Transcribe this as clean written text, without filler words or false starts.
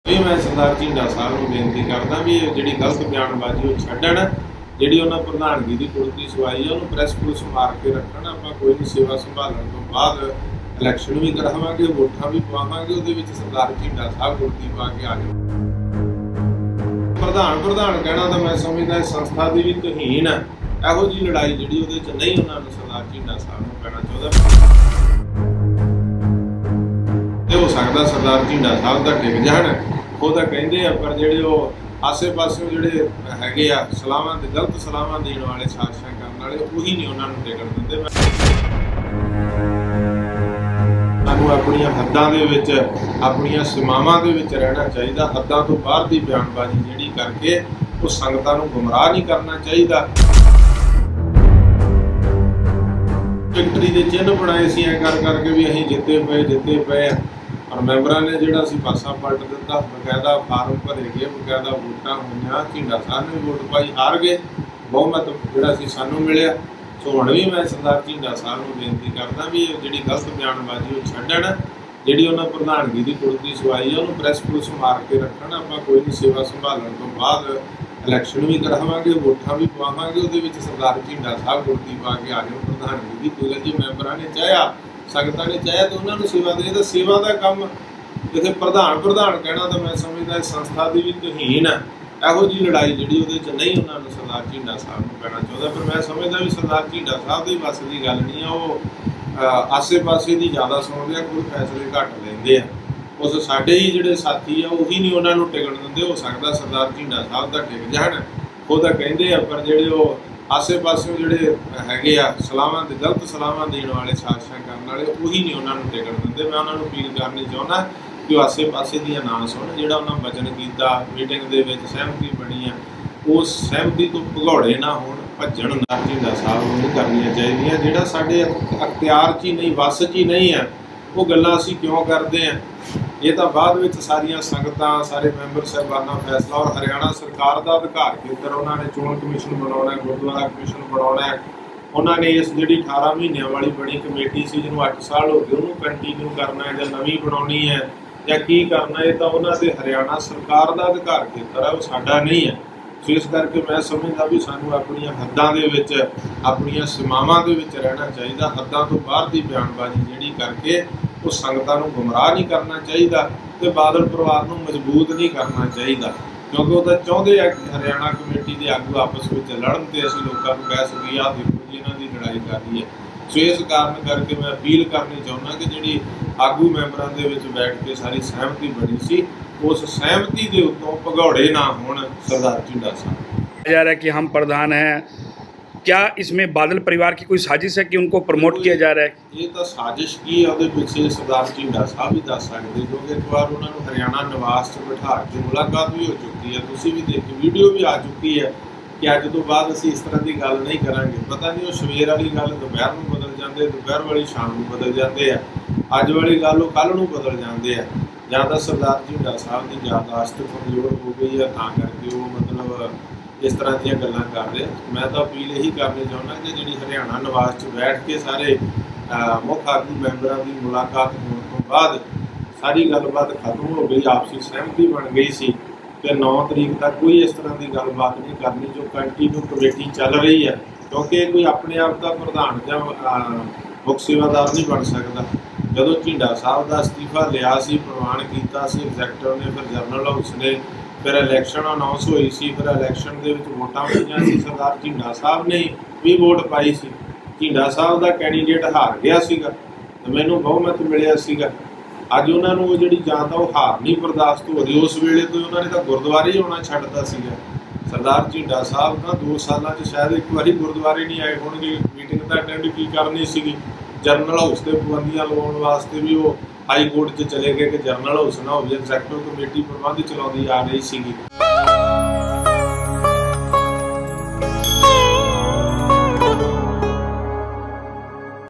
ਇਹ ਮੈਂ ਸਰਦਾਰ ਝੀਂਡਾ ਸਾਹਿਬ ਨੂੰ ਬੇਨਤੀ ਕਰਦਾ ਵੀ ਇਹ ਜਿਹੜੀ ਗਲਤ ਬਿਆਨਬਾਜ਼ੀ ਉਹ ਛੱਡਣ, ਜਿਹੜੀ ਉਹਨਾਂ ਪ੍ਰਧਾਨਗੀ ਦੀ ਕੁਰਸੀ ਸਵਾਈ ਹੈ ਉਹਨੂੰ ਪ੍ਰੈਸ ਪੁਲਿਸ ਮਾਰ ਕੇ ਰੱਖਣ। ਆਪਾਂ ਕੋਈ ਨਹੀਂ ਸੇਵਾ ਸੰਭਾਲਣ ਤੋਂ ਬਾਅਦ ਇਲੈਕਸ਼ਨ ਵੀ ਕਰਾਵਾਂਗੇ, ਵੋਟਾਂ ਵੀ ਪਵਾਵਾਂਗੇ, ਉਹਦੇ ਵਿੱਚ ਸਰਦਾਰ ਝੀਂਡਾ ਸਾਹਿਬ ਕੁਰਸੀ ਪਾ ਕੇ ਆ ਜਾਓ। ਪ੍ਰਧਾਨ ਕਹਿਣਾ ਤਾਂ ਮੈਂ ਸਮਝਦਾ ਸੰਸਥਾ ਦੀ ਵੀ ਤੋਹੀਨ ਹੈ। ਇਹੋ ਜਿਹੀ ਲੜਾਈ ਜਿਹੜੀ ਉਹਦੇ 'ਚ ਨਹੀਂ ਉਹਨਾਂ ਨੂੰ ਸਰਦਾਰ ਝੀਂਡਾ ਸਾਹਿਬ ਨੂੰ ਕਹਿਣਾ ਚਾਹੁੰਦਾ। ਇਹ ਹੋ ਸਕਦਾ ਸਰਦਾਰ ਝੀਂਡਾ ਸਾਹਿਬ ਦਾ ਡਿੱਗ ਜਾਣ, ਉਹ ਤਾਂ ਕਹਿੰਦੇ ਆ, ਪਰ ਜਿਹੜੇ ਉਹ ਆਸੇ ਪਾਸੇ ਜਿਹੜੇ ਹੈਗੇ ਆ ਸਲਾਹਾਂ ਦੇ ਗਲਤ ਸਲਾਹਾਂ ਦੇਣ ਵਾਲੇ, ਸਾਜ਼ਿਸ਼ਾਂ ਕਰਨ ਵਾਲੇ, ਉਹੀ ਨਹੀਂ ਉਹਨਾਂ ਨੂੰ ਡਿੱਗਣ ਦਿੰਦੇ। ਸਾਨੂੰ ਆਪਣੀਆਂ ਹੱਦਾਂ ਦੇ ਵਿੱਚ, ਆਪਣੀਆਂ ਸੀਮਾਵਾਂ ਦੇ ਵਿੱਚ ਰਹਿਣਾ ਚਾਹੀਦਾ। ਹੱਦਾਂ ਤੋਂ ਬਾਹਰ ਦੀ ਬਿਆਨਬਾਜ਼ੀ ਜਿਹੜੀ ਕਰਕੇ ਉਹ ਸੰਗਤਾਂ ਨੂੰ ਗੁੰਮਰਾਹ ਨਹੀਂ ਕਰਨਾ ਚਾਹੀਦਾ। ਵਿਕਟਰੀ ਦੇ ਚਿੰਨ੍ਹ ਬਣਾਏ ਸੀ ਐਂ ਕਰ ਕਰਕੇ ਵੀ ਅਸੀਂ ਜਿੱਤੇ ਪਏ ਔਰ ਮੈਂਬਰਾਂ ਨੇ ਜਿਹੜਾ ਸੀ ਪਾਸਾ ਪਲਟ ਦਿੱਤਾ। ਬਕਾਇਦਾ ਫਾਰਮ ਭਰੇ ਗਏ, ਬਕਾਇਦਾ ਵੋਟਾਂ ਹੋਈਆਂ, ਝੀਂਡਾ ਸਾਹਿਬ ਨੇ ਵੋਟ ਪਾਈ, ਹਾਰ ਗਏ, ਬਹੁਮਤ ਜਿਹੜਾ ਸੀ ਸਾਨੂੰ ਮਿਲਿਆ। ਸੋ ਹੁਣ ਵੀ ਮੈਂ ਸਰਦਾਰ ਝੀਂਡਾ ਸਾਹਿਬ ਨੂੰ ਬੇਨਤੀ ਕਰਦਾ ਵੀ ਇਹ ਜਿਹੜੀ ਗਲਤ ਬਿਆਨਬਾਜ਼ੀ ਉਹ ਛੱਡਣ, ਜਿਹੜੀ ਉਹਨਾਂ ਪ੍ਰਧਾਨਗੀ ਦੀ ਕੁਰਸੀ ਸਵਾਈ ਹੈ ਉਹਨੂੰ ਪ੍ਰੈਸ ਪੁਲਿਸ ਮਾਰ ਕੇ ਰੱਖਣ। ਆਪਾਂ ਕੋਈ ਨਹੀਂ ਸੇਵਾ ਸੰਭਾਲਣ ਤੋਂ ਬਾਅਦ ਇਲੈਕਸ਼ਨ ਵੀ ਕਰਾਵਾਂਗੇ, ਵੋਟਾਂ ਵੀ ਪਵਾਵਾਂਗੇ, ਉਹਦੇ ਵਿੱਚ ਸਰਦਾਰ ਝੀਂਡਾ ਸਾਹਿਬ ਕੁਰਸੀ ਪਾ ਕੇ ਆ ਜਾਓ। ਪ੍ਰਧਾਨਗੀ ਦੀ ਕੋਈ ਜੇ ਮੈਂਬਰਾਂ ਨੇ ਚਾਹਿਆ, ਸੰਗਤਾਂ ਨੇ ਚਾਹਿਆ ਤਾਂ ਉਹਨਾਂ ਨੂੰ ਸੇਵਾ ਦੇ, ਤਾਂ ਸੇਵਾ ਦਾ ਕੰਮ ਜਿੱਥੇ ਪ੍ਰਧਾਨ ਕਹਿਣਾ ਤਾਂ ਮੈਂ ਸਮਝਦਾ ਸੰਸਥਾ ਦੀ ਵੀ ਤੋਹੀਨ ਹੈ। ਇਹੋ ਜਿਹੀ ਲੜਾਈ ਜਿਹੜੀ ਉਹਦੇ 'ਚ ਨਹੀਂ ਉਹਨਾਂ ਨੂੰ ਸਰਦਾਰ ਝੀਂਡਾ ਸਾਹਿਬ ਨੂੰ ਕਹਿਣਾ ਚਾਹੁੰਦਾ। ਪਰ ਮੈਂ ਸਮਝਦਾ ਵੀ ਸਰਦਾਰ ਝੀਂਡਾ ਸਾਹਿਬ ਦੀ ਬਸ ਦੀ ਗੱਲ ਨਹੀਂ ਆ। ਉਹ ਆਸੇ ਪਾਸੇ ਦੀ ਜ਼ਿਆਦਾ ਸੁਣਦੇ ਆ, ਕੋਈ ਫੈਸਲੇ ਘੱਟ ਲੈਂਦੇ ਆ। ਉਸ ਸਾਡੇ ਹੀ ਜਿਹੜੇ ਸਾਥੀ ਆ ਉਹੀ ਨਹੀਂ ਉਹਨਾਂ ਨੂੰ ਟਿਕਣ ਦਿੰਦੇ। ਹੋ ਸਕਦਾ ਸਰਦਾਰ ਝੀਂਡਾ ਸਾਹਿਬ ਦਾ ਟਿਕ ਜਾਣ, ਉਹ ਤਾਂ ਕਹਿੰਦੇ ਆ, ਪਰ ਜਿਹੜੇ ਉਹ ਆਸੇ ਪਾਸੇ ਜਿਹੜੇ ਹੈਗੇ ਆ ਸਲਾਹਾਂ ਦੇ ਗਲਤ ਸਲਾਹਾਂ ਦੇਣ ਵਾਲੇ, ਸਾਜ਼ਿਸ਼ਾਂ ਕਰਨ ਵਾਲੇ, ਉਹੀ ਨਹੀਂ ਉਹਨਾਂ ਨੂੰ ਟਿਕਣ ਦਿੰਦੇ। ਮੈਂ ਉਹਨਾਂ ਨੂੰ ਅਪੀਲ ਕਰਨੀ ਚਾਹੁੰਦਾ ਕਿ ਉਹ ਆਸੇ ਪਾਸੇ ਦੀਆਂ ਨਾ ਸੁਣ। ਜਿਹੜਾ ਉਹਨਾਂ ਵਚਨ ਕੀਤਾ, ਮੀਟਿੰਗ ਦੇ ਵਿੱਚ ਸਹਿਮਤੀ ਬਣੀ ਆ, ਉਸ ਸਹਿਮਤੀ ਤੋਂ ਭਗੌੜੇ ਨਾ ਹੋਣ, ਭੱਜਣ ਨਾ। ਝੀਂਡਾ ਸਾਹਿਬ ਨੂੰ ਨਹੀਂ ਕਰਨੀਆਂ ਚਾਹੀਦੀਆਂ। ਜਿਹੜਾ ਸਾਡੇ ਅਖਤਿਆਰ 'ਚ ਹੀ ਨਹੀਂ, ਵੱਸ 'ਚ ਹੀ ਨਹੀਂ ਹੈ, ਉਹ ਗੱਲਾਂ ਅਸੀਂ ਕਿਉਂ ਕਰਦੇ ਹਾਂ? ਇਹ ਤਾਂ ਬਾਅਦ ਵਿੱਚ ਸਾਰੀਆਂ ਸੰਗਤਾਂ, ਸਾਰੇ ਮੈਂਬਰ ਸਾਹਿਬਾਨਾਂ ਫੈਸਲਾ, ਔਰ ਹਰਿਆਣਾ ਸਰਕਾਰ ਦਾ ਅਧਿਕਾਰ ਖੇਤਰ, ਉਹਨਾਂ ਨੇ ਚੋਣ ਕਮਿਸ਼ਨ ਬਣਾਉਣਾ, ਗੁਰਦੁਆਰਾ ਕਮਿਸ਼ਨ ਬਣਾਉਣਾ। ਉਹਨਾਂ ਨੇ ਇਸ ਜਿਹੜੀ 18 ਮਹੀਨਿਆਂ ਵਾਲੀ ਬਣੀ ਕਮੇਟੀ ਸੀ, ਜਿਹਨੂੰ 8 ਸਾਲ ਹੋ ਗਏ, ਉਹਨੂੰ ਕੰਟੀਨਿਊ ਕਰਨਾ ਹੈ ਜਾਂ ਨਵੀਂ ਬਣਾਉਣੀ ਹੈ ਜਾਂ ਕੀ ਕਰਨਾ, ਇਹ ਤਾਂ ਉਹਨਾਂ ਦੇ ਹਰਿਆਣਾ ਸਰਕਾਰ ਦਾ ਅਧਿਕਾਰ ਖੇਤਰ ਹੈ, ਉਹ ਸਾਡਾ ਨਹੀਂ ਹੈ। ਸੋ ਇਸ ਕਰਕੇ ਮੈਂ ਸਮਝਦਾ ਵੀ ਸਾਨੂੰ ਆਪਣੀਆਂ ਹੱਦਾਂ ਦੇ ਵਿੱਚ, ਆਪਣੀਆਂ ਸੀਮਾਵਾਂ ਦੇ ਵਿੱਚ ਰਹਿਣਾ ਚਾਹੀਦਾ। ਹੱਦਾਂ ਤੋਂ ਬਾਹਰ ਦੀ ਬਿਆਨਬਾਜ਼ੀ ਜਿਹੜੀ ਕਰਕੇ ਉਹ ਸੰਗਤਾਂ ਨੂੰ ਗੁੰਮਰਾਹ ਨਹੀਂ ਕਰਨਾ ਚਾਹੀਦਾ ਤੇ ਬਾਦਲ ਪਰਿਵਾਰ ਨੂੰ ਮਜ਼ਬੂਤ ਨਹੀਂ ਕਰਨਾ ਚਾਹੀਦਾ, ਕਿਉਂਕਿ ਉਹ ਤਾਂ ਚਾਹੁੰਦੇ ਆ ਕਿ ਹਰਿਆਣਾ ਕਮੇਟੀ ਦੇ ਆਗੂ ਆਪਸ ਵਿੱਚ ਲੜਨ ਤੇ ਅਸੀਂ ਲੋਕਾਂ ਨੂੰ ਕਹਿ ਸਕੀਏ ਆਹ ਦੇਖੋ ਜੀ ਇਹਨਾਂ ਦੀ ਲੜਾਈ ਕਰ ਰਹੀ ਹੈ। ਸੋ ਇਸ ਕਾਰਨ ਕਰਕੇ ਮੈਂ ਅਪੀਲ ਕਰਨੀ ਚਾਹੁੰਦਾ कि ਜਿਹੜੀ ਆਗੂ ਮੈਂਬਰਾਂ ਦੇ ਵਿੱਚ ਬੈਠ ਕੇ ਸਾਰੀ ਸਹਿਮਤੀ ਬਣੀ ਸੀ, उस सहमति के उत्तों भगौड़े ना होण सरदार ਝੀਂਡਾ ਸਾਹਿਬ। जा रहा है कि हम प्रधान हैं, क्या इसमें बादल परिवार की कोई साजिश है कि उनको प्रमोट किया जा रहा है? ये तो साजिश की है, ਉਹਦੇ ਪਿੱਛੇ सरदार ਝੀਂਡਾ ਸਾਹਿਬ भी दस सकते, क्योंकि एक बार उन्होंने हरियाणा निवास च बिठा के मुलाकात भी हो चुकी है, तुसीं भी देखी, वीडियो भी आ चुकी है कि अज तो बाद असीं इस तरह की गल नहीं करांगे। पता नहीं वो सवेर वाली गल दोपहर में बदल जाते, दोपहर वाली शाम में बदल जाते हैं, अज वाली गल वो कल में बदल जाते हैं। ਜਾਂ ਤਾਂ ਸਰਦਾਰ ਝੀਂਡਾ ਸਾਹਿਬ ਦੀ ਯਾਦਾਸ਼ਤ ਕਮਜ਼ੋਰ ਹੋ ਗਈ ਹੈ, ਤਾਂ ਕਰਕੇ ਉਹ ਮਤਲਬ ਇਸ ਤਰ੍ਹਾਂ ਦੀਆਂ ਗੱਲਾਂ ਕਰ ਰਹੇ। ਮੈਂ ਤਾਂ ਅਪੀਲ ਇਹੀ ਕਰਨੀ ਚਾਹੁੰਦਾ ਕਿ ਜਿਹੜੀ ਹਰਿਆਣਾ ਨਿਵਾਸ 'ਚ ਬੈਠ ਕੇ ਸਾਰੇ ਮੁੱਖ ਆਗੂ ਮੈਂਬਰਾਂ ਦੀ ਮੁਲਾਕਾਤ ਹੋਣ ਤੋਂ ਬਾਅਦ ਸਾਰੀ ਗੱਲਬਾਤ ਖਤਮ ਹੋ ਗਈ, ਆਪਸੀ ਸਹਿਮਤੀ ਬਣ ਗਈ ਸੀ ਕਿ 9 ਤਰੀਕ ਤੱਕ ਕੋਈ ਇਸ ਤਰ੍ਹਾਂ ਦੀ ਗੱਲਬਾਤ ਨਹੀਂ ਕਰਨੀ ਜੋ ਕੰਟੀਨਿਊ ਕਮੇਟੀ ਚੱਲ ਰਹੀ ਹੈ, ਕਿਉਂਕਿ ਕੋਈ ਆਪਣੇ ਆਪ ਦਾ ਪ੍ਰਧਾਨ ਜਾਂ ਮੁੱਖ ਸੇਵਾਦਾਰ ਨਹੀਂ ਬਣ ਸਕਦਾ। ਜਦੋਂ ਝੀਂਡਾ ਸਾਹਿਬ ਦਾ ਅਸਤੀਫਾ ਲਿਆ ਸੀ, ਪ੍ਰਵਾਨ ਕੀਤਾ ਸੀ ਐਗਜ਼ੈਕਟਿਵ ਨੇ, ਫਿਰ ਜਨਰਲ ਹਾਊਸ ਨੇ, ਫਿਰ ਇਲੈਕਸ਼ਨ ਅਨਾਉਂਸ ਹੋਈ ਸੀ, ਫਿਰ ਇਲੈਕਸ਼ਨ ਦੇ ਵਿੱਚ ਵੋਟਾਂ ਪਈਆਂ ਸੀ, ਸਰਦਾਰ ਝੀਂਡਾ ਸਾਹਿਬ ਨੇ ਵੀ ਵੋਟ ਪਾਈ ਸੀ। ਝੀਂਡਾ ਸਾਹਿਬ ਦਾ ਕੈਂਡੀਡੇਟ ਹਾਰ ਗਿਆ ਸੀਗਾ ਤੇ ਮੈਨੂੰ ਬਹੁਮਤ ਮਿਲਿਆ ਸੀਗਾ। ਅੱਜ ਉਹਨਾਂ ਨੂੰ ਉਹ ਜਿਹੜੀ ਜਾਂ ਤਾਂ ਉਹ ਹਾਰ ਨਹੀਂ ਬਰਦਾਸ਼ਤ ਹੋ ਰਹੀ, ਉਸ ਵੇਲੇ ਤੋਂ ਉਹਨਾਂ ਨੇ ਤਾਂ ਗੁਰਦੁਆਰੇ ਹੀ ਆਉਣਾ ਛੱਡਤਾ ਸੀਗਾ। ਸਰਦਾਰ ਝੀਂਡਾ ਸਾਹਿਬ ਤਾਂ 2 ਸਾਲਾਂ 'ਚ ਸ਼ਾਇਦ ਇੱਕ ਵਾਰੀ ਗੁਰਦੁਆਰੇ ਨਹੀਂ ਆਏ ਹੋਣਗੇ, ਮੀਟਿੰਗ ਦਾ ਅਟੈਂਡ ਕੀ ਕਰਨੀ ਸੀਗੀ। ਜਨਰਲ ਹਾਊਸ ਤੇ ਪਾਬੰਦੀਆਂ ਲਗਾਉਣ ਵਾਸਤੇ ਵੀ ਉਹ ਹਾਈ ਕੋਰਟ 'ਚ ਚਲੇ ਗਏ ਕਿ ਜਨਰਲ ਹਾਊਸ ਨਾ ਹੋਵੇ, ਐਗਜ਼ੈਕਟਿਵ ਕਮੇਟੀ ਪ੍ਰਬੰਧ ਚਲਾਉਂਦੀ ਆ ਰਹੀ ਸੀਗੀ।